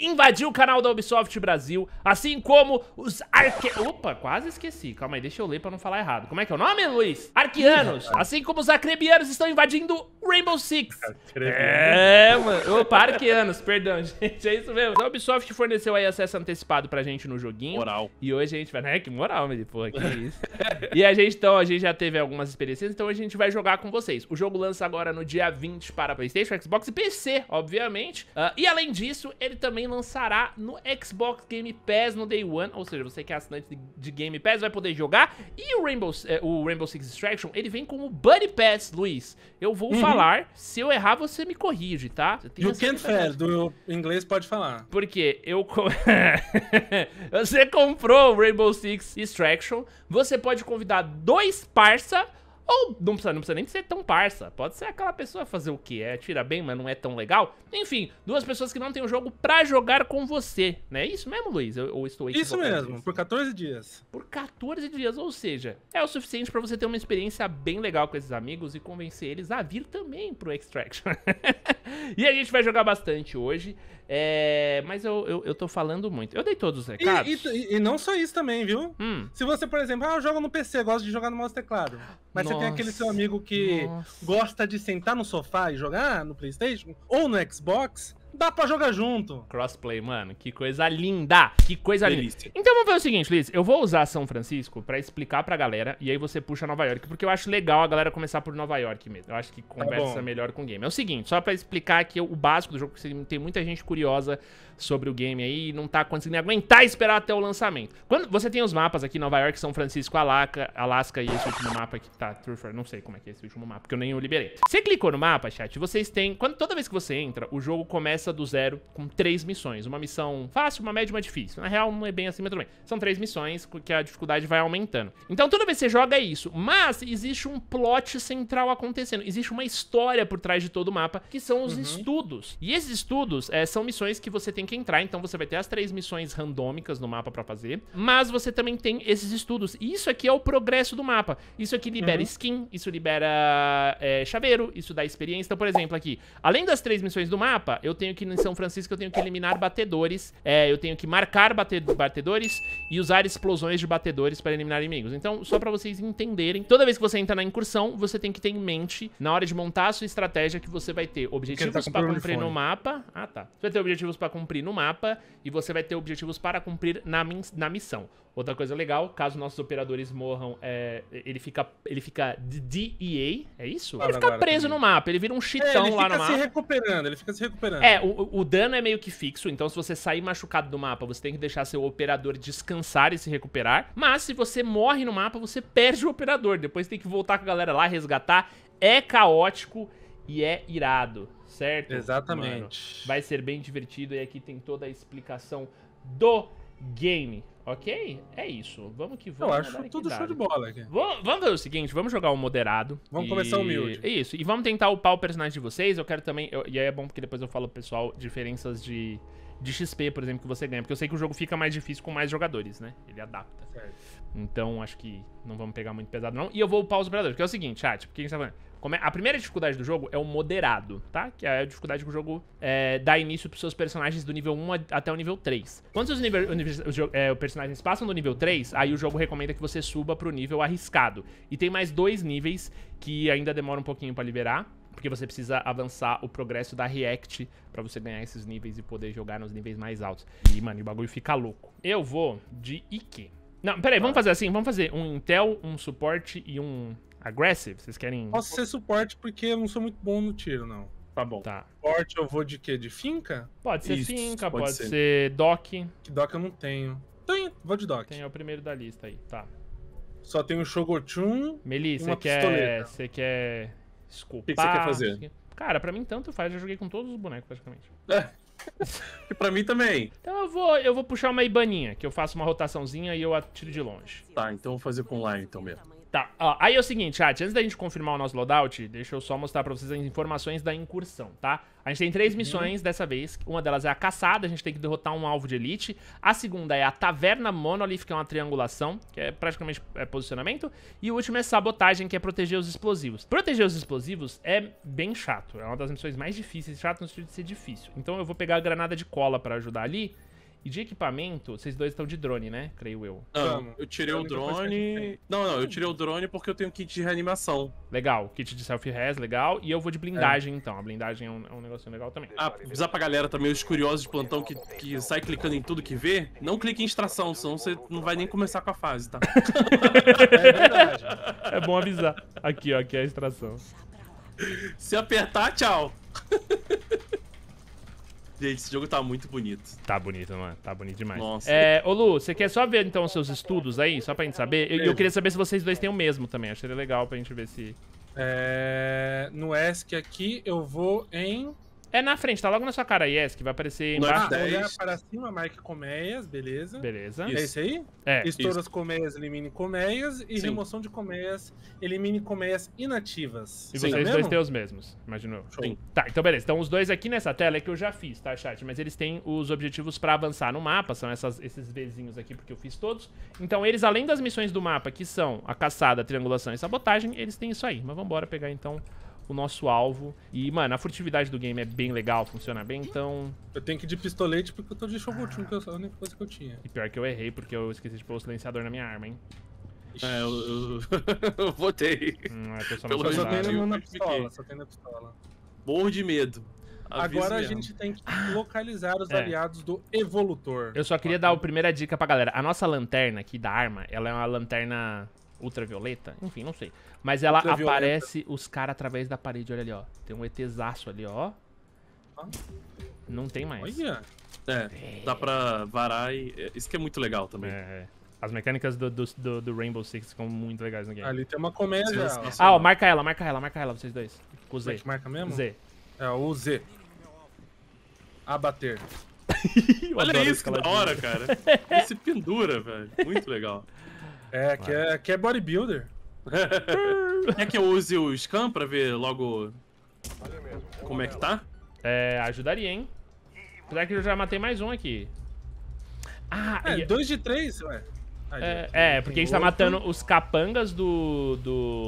invadiu o canal da Ubisoft Brasil, assim como os Opa, quase esqueci. Calma aí, deixa eu ler pra não falar errado. Como é que é o nome, Luiz? Arqueanos. Assim como os acrebianos estão invadindo Rainbow Six. Mano. Opa, arqueanos, perdão, gente. É isso mesmo. A Ubisoft forneceu aí acesso antecipado pra gente no joguinho. Moral. E hoje a gente vai... Que moral, meu. Porra, que isso. E a gente já teve algumas experiências, então hoje a gente vai jogar com vocês. O jogo lança agora no dia 20 para PlayStation, Xbox e PC, obviamente. E além disso, ele também lançará no Xbox Game Pass no Day One. Ou seja, você que é assinante de Game Pass vai poder jogar. E o Rainbow Six Extraction, ele vem com o Buddy Pass, Luiz. Eu vou falar, se eu errar, você me corrige, tá? You can't fail, do inglês pode falar. Porque você comprou o Rainbow Six Extraction, você pode convidar 2 parça, ou não precisa nem ser tão parça. Pode ser aquela pessoa fazer o quê? Tira bem, mas não é tão legal. Enfim, 2 pessoas que não têm o jogo pra jogar com você. Não é isso mesmo, Luiz? Ou estou equivocado? Isso mesmo, por 14 dias. Por 14 dias, ou seja, é o suficiente pra você ter uma experiência bem legal com esses amigos e convencer eles a vir também pro Extraction. E a gente vai jogar bastante hoje. Mas eu tô falando muito. Eu dei todos os recados. E não só isso também, viu? Se você, por exemplo, eu jogo no PC, gosto de jogar no mouse e teclado. Mas você tem aquele seu amigo que gosta de sentar no sofá e jogar no PlayStation ou no Xbox, dá pra jogar junto. Crossplay, mano, que coisa linda. Que coisa linda. Então vamos ver o seguinte, Liz. Eu vou usar São Francisco pra explicar pra galera. E aí você puxa Nova York. Porque eu acho legal a galera começar por Nova York mesmo. Eu acho que conversa melhor com o game. É o seguinte, só pra explicar aqui o básico do jogo. Porque tem muita gente curiosa sobre o game aí e não tá conseguindo aguentar esperar até o lançamento. Quando você tem os mapas aqui, Nova York, São Francisco, Alaska e esse último mapa aqui, tá, Truther, não sei como é que é esse último mapa, porque eu nem o liberei. Você clicou no mapa, chat, vocês têm, toda vez que você entra, o jogo começa do zero com 3 missões, uma missão fácil, uma média e uma difícil. Na real, não é bem assim, mas tudo bem. São 3 missões que a dificuldade vai aumentando. Então, toda vez que você joga é isso, mas existe um plot central acontecendo, existe uma história por trás de todo o mapa, que são os estudos. E esses estudos são missões que você tem que entrar, então você vai ter as 3 missões randômicas no mapa pra fazer, mas você também tem esses estudos, e isso aqui é o progresso do mapa. Isso aqui libera skin, isso libera chaveiro, isso dá experiência. Então, por exemplo, aqui, além das 3 missões do mapa, eu tenho que, em São Francisco, eu tenho que eliminar batedores, eu tenho que marcar batedores e usar explosões de batedores para eliminar inimigos. Então, só pra vocês entenderem, toda vez que você entra na incursão, você tem que ter em mente, na hora de montar a sua estratégia, que você vai ter objetivos pra cumprir no mapa. Você vai ter objetivos pra cumprir no mapa e você vai ter objetivos para cumprir na missão. Outra coisa legal, caso nossos operadores morram, ele fica DEA, é isso? Ele fica preso no mapa, ele vira um cheatão lá no mapa. Ele fica se recuperando. O dano é meio que fixo, então se você sair machucado do mapa, você tem que deixar seu operador descansar e se recuperar. Mas se você morre no mapa, você perde o operador, depois tem que voltar com a galera lá, resgatar. É caótico e é irado, certo? Exatamente. Mano, vai ser bem divertido e aqui tem toda a explicação do game. Ok? É isso. Vamos que vamos. Eu acho tudo show de bola aqui. Vamos ver o seguinte, vamos jogar um moderado. Vamos começar humilde. Isso, e vamos tentar upar o personagem de vocês. Eu quero também... E aí é bom porque depois eu falo pro pessoal diferenças de XP, por exemplo, que você ganha. Porque eu sei que o jogo fica mais difícil com mais jogadores, né? Ele adapta. Certo. Então, acho que não vamos pegar muito pesado, não. E eu vou upar os operadores, que é o seguinte, chat. Porque a gente tá falando... A primeira dificuldade do jogo é o moderado, tá? Que é a dificuldade que o jogo dá início pros seus personagens do nível 1 até o nível 3. Quando os personagens passam do nível 3, aí o jogo recomenda que você suba pro nível arriscado. E tem mais 2 níveis que ainda demora um pouquinho pra liberar, porque você precisa avançar o progresso da React pra você ganhar esses níveis e poder jogar nos níveis mais altos. E, mano, o bagulho fica louco. Eu vou de IQ. Não, peraí, vamos fazer assim, vamos fazer um Intel, um suporte e um... Aggressive? Vocês querem... Posso ser suporte porque eu não sou muito bom no tiro, não. Tá bom. Tá. Suporte eu vou de quê? De finca? Pode ser finca, pode ser doc. Que doc eu não tenho. Vou de doc. Tem o primeiro da lista aí, tá. Só tem o Shogochun. Meli, você quer escopar? O que você quer fazer? Cara, pra mim tanto faz, já joguei com todos os bonecos praticamente. E pra mim também. Então eu vou puxar uma Ibaninha, que eu faço uma rotaçãozinha e eu atiro de longe. Tá, então eu vou fazer com Lion então mesmo. Tá, ó, aí é o seguinte, chat, antes da gente confirmar o nosso loadout, deixa eu só mostrar pra vocês as informações da incursão, tá? A gente tem 3 missões dessa vez, uma delas é a caçada, a gente tem que derrotar um alvo de elite, a segunda é a taverna Monolith, que é uma triangulação, que é praticamente posicionamento, e o último é sabotagem, que é proteger os explosivos. Proteger os explosivos é bem chato, é uma das missões mais difíceis, chato no sentido de ser difícil. Então eu vou pegar a granada de cola pra ajudar ali. E de equipamento, vocês dois estão de drone, né? Creio eu. Não, eu tirei o drone... Não, eu tirei o drone porque eu tenho kit de reanimação. Legal, kit de self-res, legal. E eu vou de blindagem, então. A blindagem é um negocinho legal também. Avisar pra galera também, os curiosos de plantão que sai clicando em tudo que vê, não clique em extração, senão você não vai nem começar com a fase, tá? É verdade. É bom avisar. Aqui, ó, aqui é a extração. Se apertar, tchau. Gente, esse jogo tá muito bonito. Tá bonito, mano. Tá bonito demais. Nossa. Ô, Lu, você quer só ver, então, os seus estudos aí? Só pra gente saber? Eu queria saber se vocês dois têm o mesmo também. Achei legal pra gente ver se... No ESC aqui, eu vou em... É na frente, tá logo na sua cara, Yes, que vai aparecer embaixo. Olhar para cima, marque colmeias, beleza. Beleza. É esse aí? É. Estoura as colmeias, elimine colmeias. E remoção de colmeias, elimine colmeias inativas. E vocês dois têm os mesmos, imaginou? Sim. Tá, então beleza. Então os dois aqui nessa tela é que eu já fiz, tá, chat? Mas eles têm os objetivos pra avançar no mapa, são esses Vzinhos aqui, porque eu fiz todos. Então eles, além das missões do mapa, que são a caçada, a triangulação e sabotagem, eles têm isso aí. Mas vambora pegar, então... o nosso alvo. E, mano, a furtividade do game é bem legal, funciona bem, então... Eu tenho que ir de pistolete porque eu tô de Shogun, que é a única coisa que eu tinha. E pior que eu errei, porque eu esqueci de pôr o silenciador na minha arma, hein? Eu votei. Eu só tenho na pistola, Morro de medo. Agora a gente tem que localizar os aliados do Evolutor. Eu só queria dar a primeira dica pra galera. A nossa lanterna aqui da arma, ela é uma lanterna... ultravioleta? Enfim, não sei. Mas ela aparece os caras através da parede, olha ali, ó. Tem um ETzaço ali, ó. Não tem mais. Olha. Dá pra varar e... Isso que é muito legal também. As mecânicas do Rainbow Six ficam muito legais no game. Ali tem uma comédia. Ó, marca ela, vocês dois. Com o Z. Marca mesmo? Z. É, o Z. Abater. Olha isso, que da hora, cara. Ele se pendura, velho. Muito legal. Que é bodybuilder. Quer que eu use o scan pra ver logo como é que tá? Ajudaria, hein? Apesar que eu já matei mais um aqui. 2 de 3, ué. Porque a gente tá matando os capangas do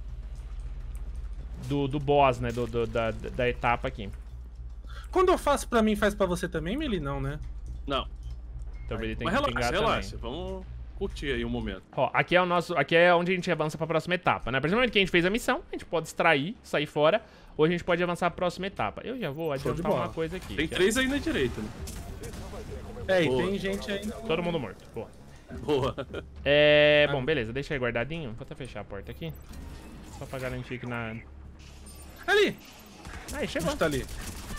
boss, né? Da etapa aqui. Quando eu faço pra mim, faz pra você também, Meli? Não, né? Não. Então ele tem que pingar relaxa. Vamos curtir aí um momento. Ó, aqui é onde a gente avança pra próxima etapa, né? A partir do momento que a gente fez a missão, a gente pode extrair, sair fora, ou a gente pode avançar pra próxima etapa. Eu já vou adiantar uma coisa aqui. Tem 3 aí na direita, né? E tem gente aí. Todo mundo morto. Boa. Boa. Bom, beleza. Deixa aí guardadinho. Vou até fechar a porta aqui. Só pra garantir que na... Ali! Aí, chegou. Tá ali.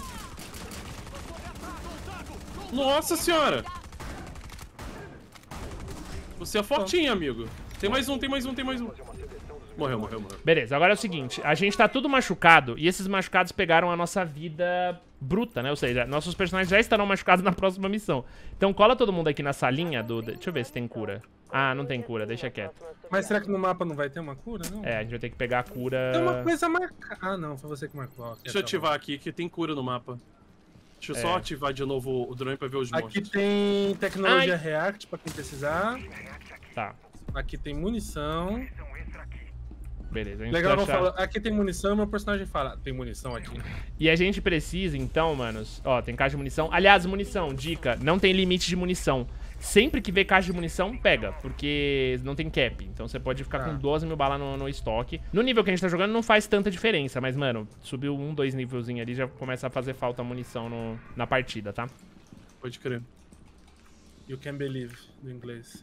Nossa senhora! Você é fortinho, amigo. Tem mais um. Morreu. Beleza, agora é o seguinte. A gente tá tudo machucado e esses machucados pegaram a nossa vida bruta, né? Ou seja, nossos personagens já estarão machucados na próxima missão. Então cola todo mundo aqui na salinha do... Deixa eu ver se tem cura. Ah, não tem cura, deixa quieto. Mas será que no mapa não vai ter uma cura, não? A gente vai ter que pegar a cura... Tem uma coisa marcada. Ah, não, foi você que marcou. Deixa eu ativar aqui, que tem cura no mapa. Deixa eu só ativar de novo o drone pra ver os monstros. Aqui tem tecnologia React pra quem precisar. Tá. Aqui tem munição. Beleza, a gente legal, não fala. Aqui tem munição, meu personagem fala, tem munição aqui. E a gente precisa, então, manos... Ó, tem caixa de munição. Aliás, munição, dica, não tem limite de munição. Sempre que vê caixa de munição, pega, porque não tem cap. Então você pode ficar com 12 mil balas no estoque. No nível que a gente tá jogando não faz tanta diferença, mas, mano, subiu 1, 2 nívelzinho ali, já começa a fazer falta munição na partida, tá? Pode crer. You can believe, no inglês.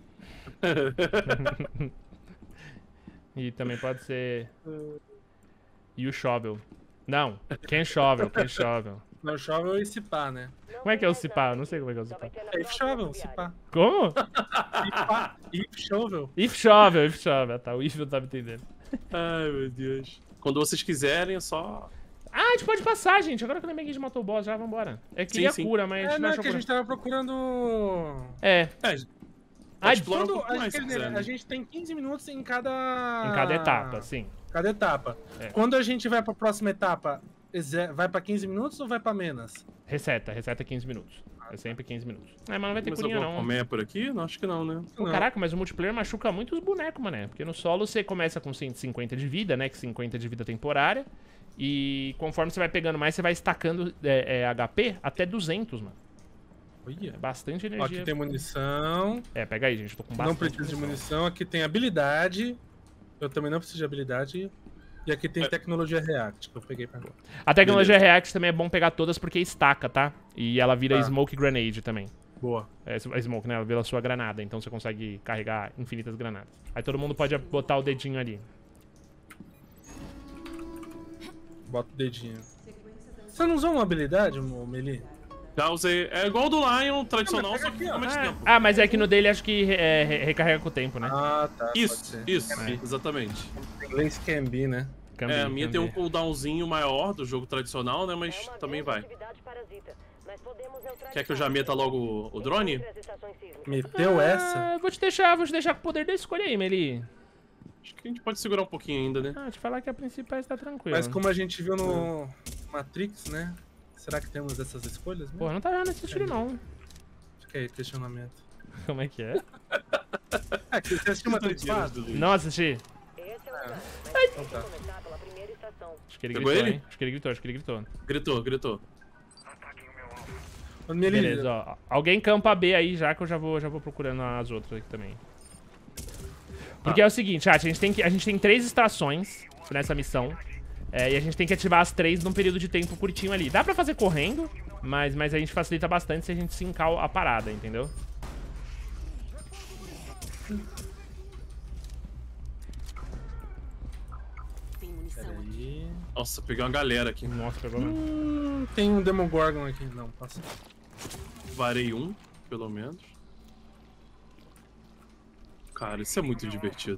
E também pode ser... E o shovel. Não, quem shovel. Não, shovel é esse pá, né? Como é que é o cipá? Eu não sei como é que é o cipá. É if shovel, cipá. Como? If shovel. If shovel. Tá, o if eu tava entendendo. Ai, meu Deus. Quando vocês quiserem, é só... Ah, a gente pode passar, gente. Agora que eu lembrei que a gente matou o boss, já vambora. É que ia cura, mas a gente não achou que a gente tava procurando... Explora um pouco mais, a gente tem 15 minutos em cada etapa, sim. Cada etapa. Quando a gente vai pra próxima etapa, vai pra 15 minutos ou vai pra menos? Reseta 15 minutos. É sempre 15 minutos. Mas não vai ter curinha, não. Colmeia por aqui? Não, acho que não, né? Pô, caraca, mas o multiplayer machuca muito os bonecos, mané. Porque no solo você começa com 150 de vida, né? Que 50 de vida temporária. E conforme você vai pegando mais, você vai estacando HP até 200, mano. É bastante energia. Ó, aqui tem munição. Pega aí, gente. Eu tô com bastante. Não preciso de munição. Aqui tem habilidade. Eu também não preciso de habilidade. E aqui tem tecnologia React, que eu peguei pra agora. A tecnologia React também é bom pegar todas porque estaca, tá? E ela vira Smoke Grenade também. Boa. É Smoke, né? Ela vira a sua granada, então você consegue carregar infinitas granadas. Aí todo mundo pode botar o dedinho ali. Bota o dedinho. Você não usou uma habilidade, Meli? Já usei. É igual do Lion tradicional, só que fica mais tempo. Mas é que no dele acho que recarrega com o tempo, né? Ah, tá. Isso, exatamente. Lance can be, né? A minha tem um cooldownzinho maior do jogo tradicional, né? Mas também vai. Quer que eu já meta logo o drone? Meteu essa? Vou te deixar com o poder da escolha aí, Meli. Acho que a gente pode segurar um pouquinho ainda, né? Te falar que a principal está tranquila. Mas como a gente viu no Matrix, né? Será que temos essas escolhas mesmo? Pô, não tá vendo esse tiro, não. Fica aí, questionamento. Como é que é? Você assistiu Matrix 4? Não assisti. Então tá. Acho que ele gritou, hein? Acho que ele gritou. Gritou. Beleza, ó. Alguém campa B aí já, que eu já vou procurando as outras aqui também. Porque é o seguinte, chat, a gente tem 3 extrações nessa missão. E a gente tem que ativar as 3 num período de tempo curtinho ali. Dá pra fazer correndo, mas a gente facilita bastante se a gente sincar a parada, entendeu? Peraí. Nossa, peguei uma galera aqui. Nossa, pegou mesmo. Tem um Demogorgon aqui. Não, passa. Varei um, pelo menos. Cara, isso é muito divertido.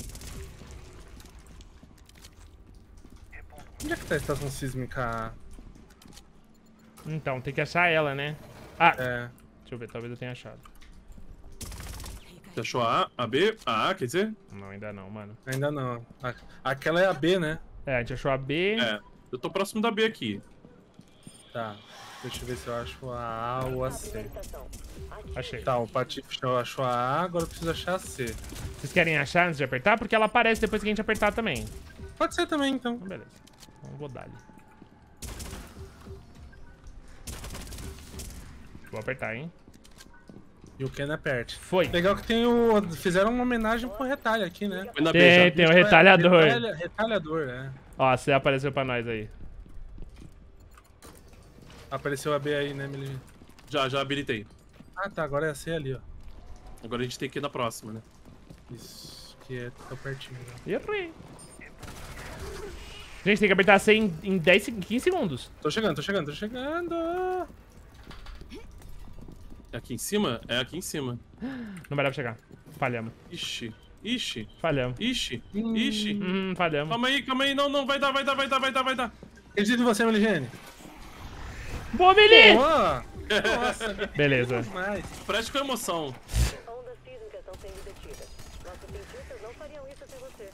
Onde é que tá a estação sísmica? Então, tem que achar ela, né? Deixa eu ver, talvez eu tenha achado. Você achou a A, a B? A A, quer dizer? Não, ainda não, mano. Ainda não. Aquela é a B, né? A gente achou a B. Eu tô próximo da B aqui. Tá. Deixa eu ver se eu acho a A ou a C. Achei. Tá, o Patife achou a A, agora eu preciso achar a C. Vocês querem achar antes de apertar? Porque ela aparece depois que a gente apertar também. Pode ser também, então. Beleza. Vamos rodar ali. Vou apertar, hein? E o Ken aperte. Foi. Legal que fizeram uma homenagem pro retalho aqui, né? Tem o retalhador. Retalhador, Ó, a C apareceu pra nós aí. Apareceu a B aí, né, Meligene? Já habilitei. Ah, tá. Agora é a C ali, ó. Agora a gente tem que ir na próxima, né? Isso. Que tá pertinho. Né? Errei. Gente, tem que apertar C em 15 segundos. Tô chegando. É aqui em cima? É aqui em cima. Não vai dar pra chegar. Falhamos. Ixi. Falhamos. Ixi. Falhamos. Calma aí. Não, vai dar. Acredito em você, Meligene. Boa, Meli! Nossa. Beleza. Preste com emoção. Ondas sísmicas estão sendo detidas. Nossos cientistas não fariam isso sem você.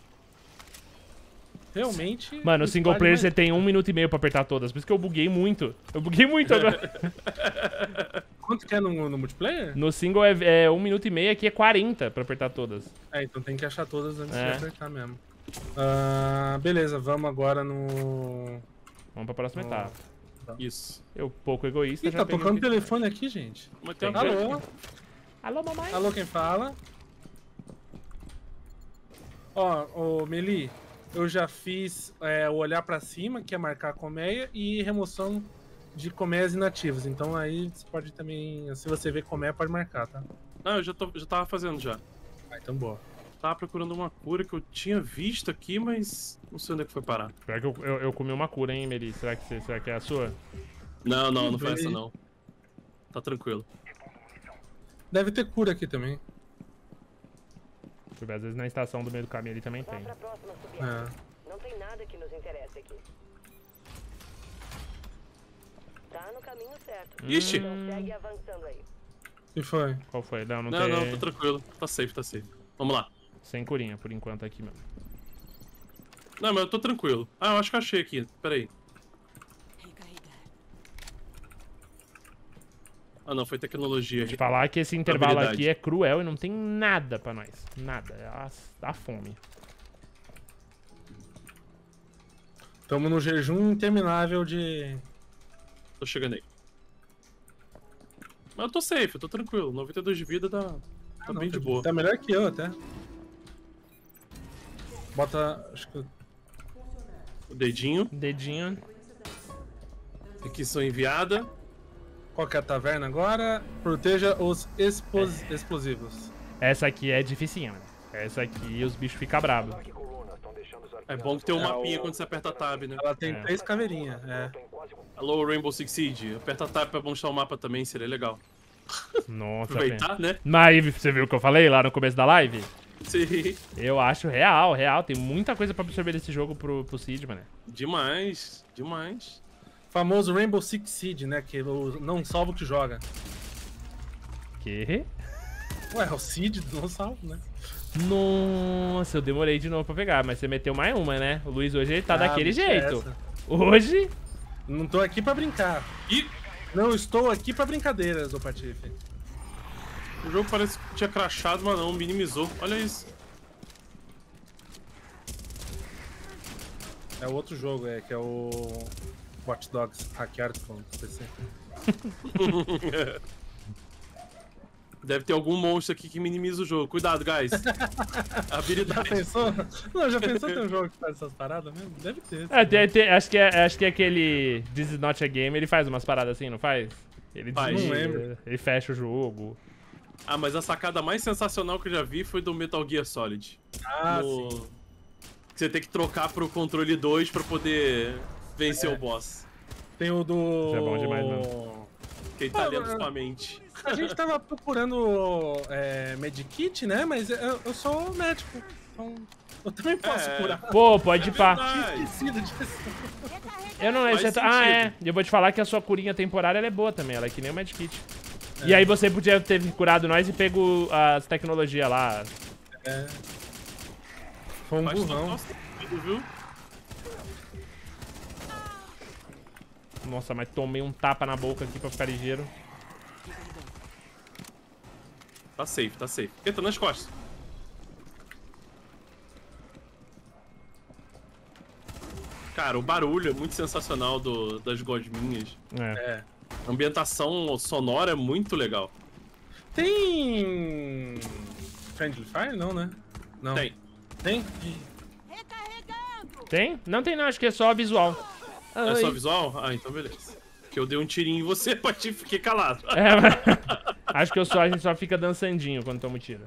Realmente... Mano, o single player você tem 1 minuto e meio pra apertar todas. Por isso que eu buguei muito. Agora. Quanto que é no multiplayer? No single é 1 minuto e meio, aqui é 40 pra apertar todas. Então tem que achar todas antes de apertar mesmo. Beleza, vamos agora no... Vamos pra próxima etapa. Isso. Eu, pouco egoísta, já tá tocando o telefone aqui, gente. Alô? Alô, mamãe? Alô, quem fala? Ó, Meli, eu já fiz o olhar pra cima, que é marcar a colmeia, e remoção de colmeias inativas. Então aí você pode também, se você ver colmeia, pode marcar, tá? Não, eu já tava fazendo já. Então boa. Tava procurando uma cura que eu tinha visto aqui, mas não sei onde é que foi parar. Será que eu comi uma cura, hein, Meli? Será que é a sua? Não foi essa não. Tá tranquilo. Deve ter cura aqui também. Deixa eu ver, às vezes na estação do meio do caminho ali também tem. Não tem nada que nos interesse aqui. Tá no caminho certo. Ixi! Segue avançando aí. que foi? Qual foi? Não, Não, tô tranquilo. Tá safe, tá safe. Vamos lá. Sem curinha, por enquanto, aqui mesmo. Não, mas eu tô tranquilo. Ah, eu acho que eu achei aqui. Pera aí. Ah, não, foi tecnologia. De falar que esse intervalo aqui é cruel e não tem nada pra nós. Nada. É a fome. Tamo no jejum interminável de... Tô chegando aí. Mas eu tô safe, eu tô tranquilo. 92 de vida tá bem de boa. Tá melhor que eu até. Bota... acho que... O dedinho. Dedinho. Requisição enviada. Qual que é a taverna agora? Proteja os explosivos. Essa aqui é dificinha, mano. Essa aqui os bichos ficam bravos. É bom que tem um mapinha quando você aperta Tab, né? Ela tem 3 caveirinhas, Alô, Rainbow Six Siege. Aperta Tab pra mostrar o mapa também, seria legal. Nossa, aproveitar, né? Mas você viu o que eu falei lá no começo da live? Sim. Eu acho real. Tem muita coisa pra absorver desse jogo pro Siege, mano. Demais. Famoso Rainbow Six Siege, né? Que não salva o que joga. Que? Ué, é o Siege não salva, né? Nossa, eu demorei de novo pra pegar, mas você meteu mais uma, né? O Luiz hoje ele tá daquele jeito. Essa. Hoje... Não tô aqui pra brincar. Ih! Não estou aqui pra brincadeiras, ô Patife. O jogo parece que tinha crashado, mas não, minimizou. Olha isso. É o outro jogo, que é o Watch Dogs hackeado com o PC. Deve ter algum monstro aqui que minimiza o jogo. Cuidado, guys. Habilidade. Já pensou? Não, já pensou ter um jogo que faz essas paradas mesmo? Deve ter. Acho que aquele This is not a game, ele faz umas paradas assim, não faz? Ele faz. Não lembro. Ele fecha o jogo. Ah, mas a sacada mais sensacional que eu já vi foi do Metal Gear Solid. Sim. Você tem que trocar pro controle 2 pra poder vencer o boss. Tem o do... Isso é bom demais, mano. Quem tá lendo sua mente. A gente tava procurando medikit, né? Mas eu sou médico, então eu também posso curar. Pô, pode ir pá. Esquecido disso. Eu não lembro. Eu vou te falar que a sua curinha temporária ela é boa também. Ela é que nem o medkit. E aí você podia ter curado nós e pego as tecnologias lá. Foi um burrão. Viu? Nossa, mas tomei um tapa na boca aqui pra ficar ligeiro. Tá safe. Entra nas costas. Cara, o barulho é muito sensacional das gosminhas. A ambientação sonora é muito legal. Tem... Friendly Fire? Não, né? Não. Tem? Tem? Não tem não, acho que é só visual. É só visual? Ah, então beleza. Porque eu dei um tirinho em você, Patife, fiquei calado. Mas... acho que a gente só fica dançandinho quando toma tiro.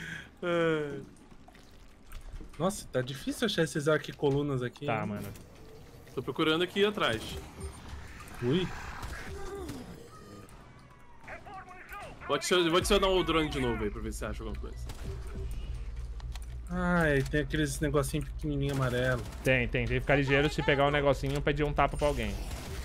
Nossa, tá difícil achar esses arquicolunas aqui. Tá, mano. Tô procurando aqui atrás. Ui. Vou adicionar o drone de novo aí pra ver se acha alguma coisa. Ai, tem aqueles negocinho pequenininho amarelo. Tem que ficar ligeiro. Se pegar um negocinho, pedir um tapa pra alguém.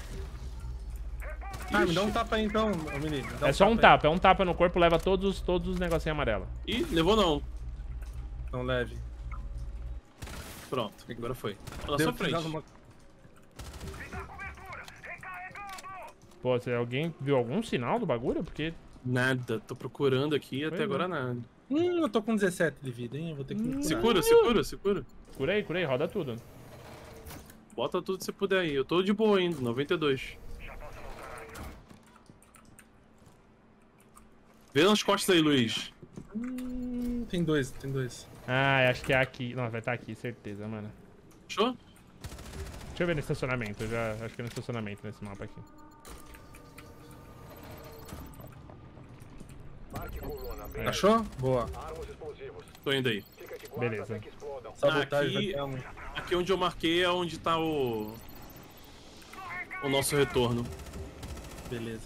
Ah, me dá um tapa aí então, menino. É só um tapa, é um tapa no corpo, leva todos os negocinhos amarelos. Ih, levou não. Não leve. Pronto, agora foi. Na sua frente. Pô, alguém viu algum sinal do bagulho? Porque... Nada, tô procurando aqui até agora nada. Eu tô com 17 de vida, hein? Eu vou ter que me curar. Segura. Curei, roda tudo. Bota tudo que você puder aí. Eu tô de boa ainda, 92. Vê nas costas aí, Luiz. Tem dois. Ah, acho que é aqui. Não, vai estar aqui, certeza, mano. Fechou? Deixa eu ver no estacionamento. Acho que é no estacionamento nesse mapa aqui. Achou? Boa. Tô indo aí. Beleza. Aqui onde eu marquei é onde tá o nosso retorno. Beleza.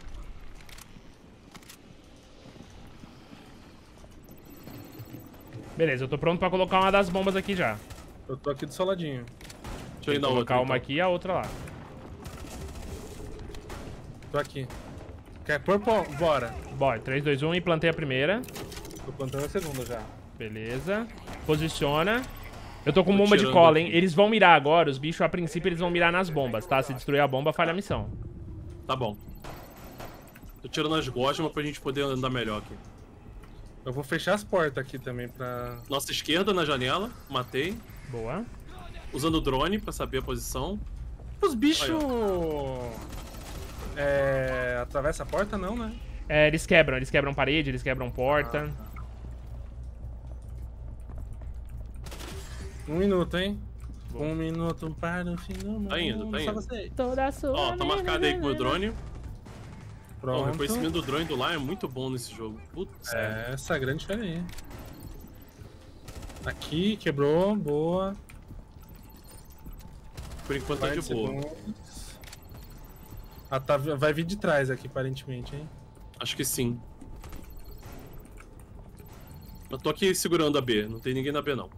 Beleza, eu tô pronto pra colocar uma das bombas aqui já. Eu tô aqui do soladinho. Deixa eu ir na outra. Colocar uma aqui e a outra lá. Tô aqui. Quer pôr? Bora. Bora, 3, 2, 1 e plantei a primeira. Tô plantando a segunda já. Beleza. Posiciona. Eu tô com bomba de cola, hein? Eles vão mirar agora. Os bichos, a princípio, eles vão mirar nas bombas, tá? Se destruir a bomba, falha a missão. Tá bom. Tô tirando as gosmas pra gente poder andar melhor aqui. Eu vou fechar as portas aqui também pra... Nossa esquerda na janela. Matei. Boa. Usando o drone pra saber a posição. Os bichos... atravessa a porta não, né? É, eles quebram parede, eles quebram porta. 1 minuto, hein? Boa. 1 minuto para o fim do mundo. Tá indo, tá indo. Toda a sua... Ó, tá marcado aí com o meu drone. Pronto. O reconhecimento do drone do lá é muito bom nesse jogo. Putz. Essa é a grande diferença. Aqui, quebrou, boa. Por enquanto tá de boa. Vai vir de trás aqui, aparentemente, hein? Acho que sim. Eu tô aqui segurando a B, não tem ninguém na B não.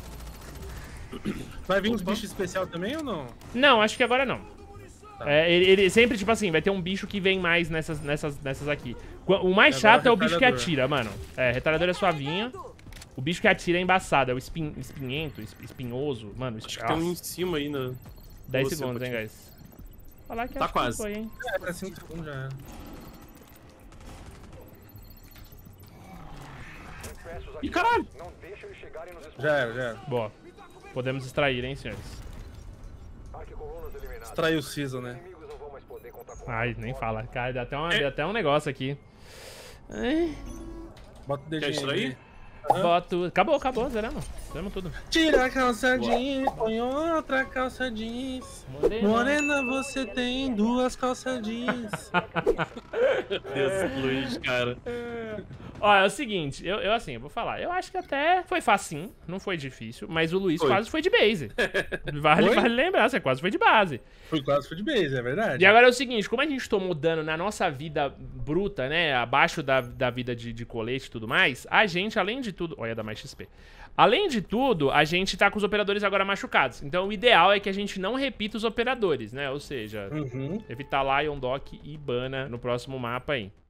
Vai vir uns bichos especial também ou não? Não, acho que agora não. Tá. Ele sempre, tipo assim, vai ter um bicho que vem mais nessas aqui. O mais chato é o bicho que atira, mano. Retalhador é suavinho. O bicho que atira é embaçado, é o espinhoso. Mano, acho que tem um em cima aí na... 10 segundos, hein, guys. Falar que tá acho quase. Que foi, hein. Tá 5 segundos já. Ih, caralho! Já era. Boa. Podemos extrair, hein, senhores. Extrair o Season, né? Ai, nem fala. Cara, deu até um negócio aqui. Bota o dedinho. Quer extrair? Boto... Acabou, zeramos tudo. Tira a calça jeans, põe outra calça jeans. Morena, você tem 2 calças jeans. Deus, Luiz, cara. Ó, é o seguinte, eu assim, eu vou falar. Eu acho que até foi facinho, não foi difícil, mas o Luiz quase foi de base. Vale lembrar, você quase foi de base. Quase foi de base, é verdade. E agora é o seguinte, como a gente tomou dano na nossa vida bruta, né, abaixo da vida de colete e tudo mais, a gente, além de tudo... Olha, dá mais XP. Além de tudo, a gente tá com os operadores agora machucados. Então o ideal é que a gente não repita os operadores, né? Ou seja, evitar Lion, Doc e Bana no próximo mapa aí.